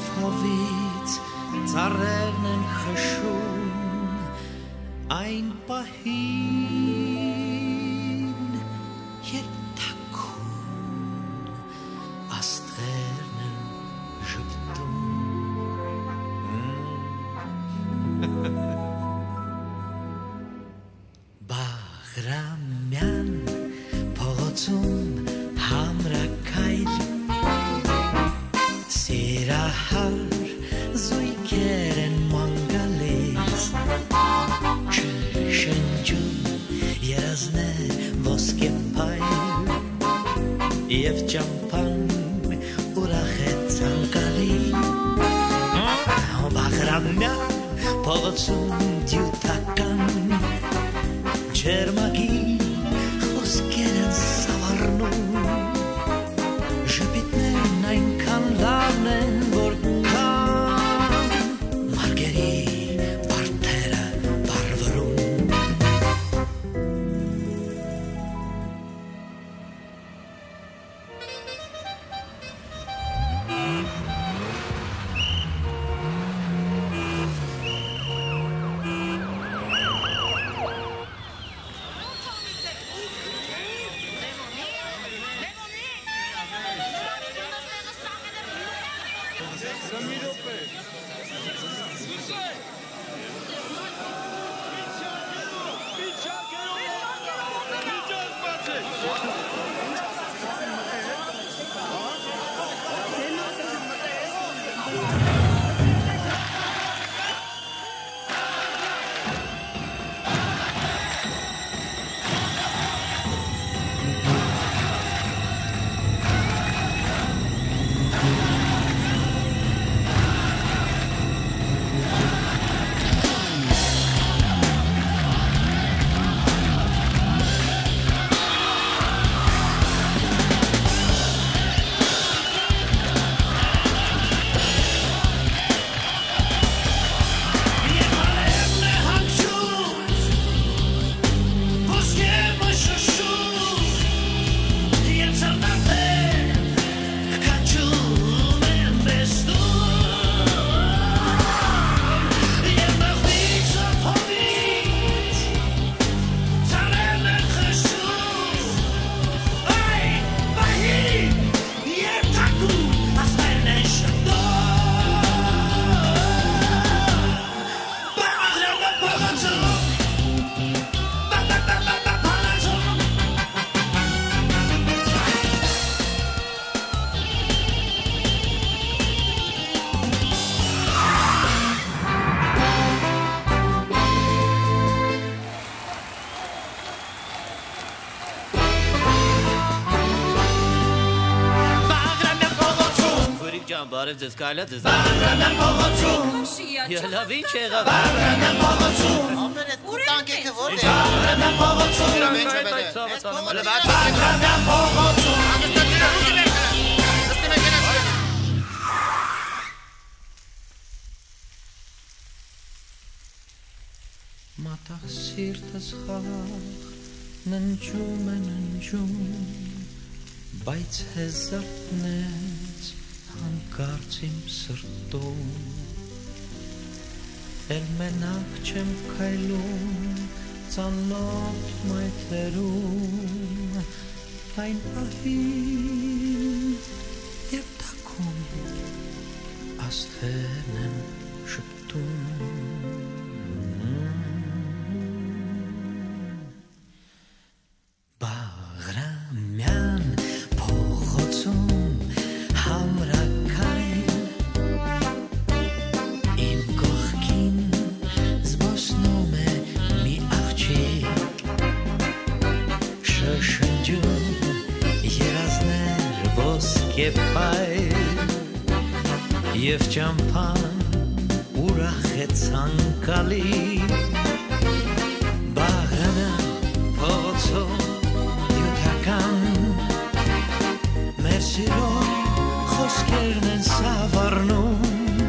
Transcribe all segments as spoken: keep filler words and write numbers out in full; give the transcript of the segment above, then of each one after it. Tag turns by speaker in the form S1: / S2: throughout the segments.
S1: Havit zarrenen khashum ein pahin yetakun astrenen juptum Bagramyan pogotun hamrakayl Sirahar zui keren mangalis Chshenjun yerazne voske payl Yev champan urachet zankali Bagramyan pogotun dyutakan Chermagi khoskeren savarnu Jupitnen ein kan lavnen vorkan Margeri partera parvarum
S2: Բարև ձեզ, կարելի է ձեզ։
S3: Բարենան փողոցում։
S2: Յալավ ինչ եղավ։
S3: Բարենան փողոցում։
S4: Ամեն այդ կուտանկեքը ո՞ր է։
S3: Բարենան փողոցում։ Բարենան փողոցում։
S1: Մատաղ սիրտս խաղ ննջում է ննջում բայց հեզարտնեց հանկարծ իմ սրտում էլ մենակ չեմ քայլում ծանոթ մայթերում այն պահին երբ թաքում աստղերն են շպտում Բաղրամյան փողոցում համրակայլ իմ կողքին զբոսնում է մի աղջիկ շշնջում երազներ ոսկե փայլ և ճամփան ուրախ է ցանկալի Բաղրամյան փողոցում մեր սիրո խոսքերն են սավառնում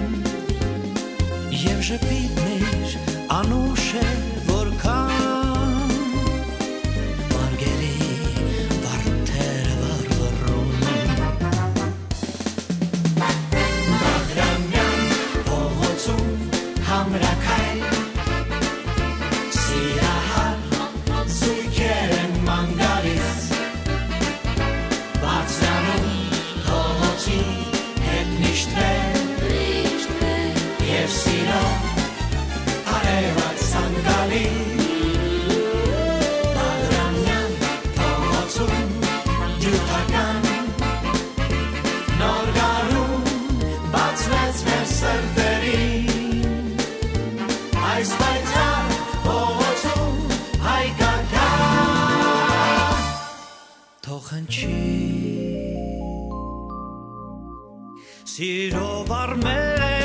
S1: և ժպիտներ անուշ է որքան մարգերի վարդերը վառվռում Բաղրամյան խնչի Սիրով արմեն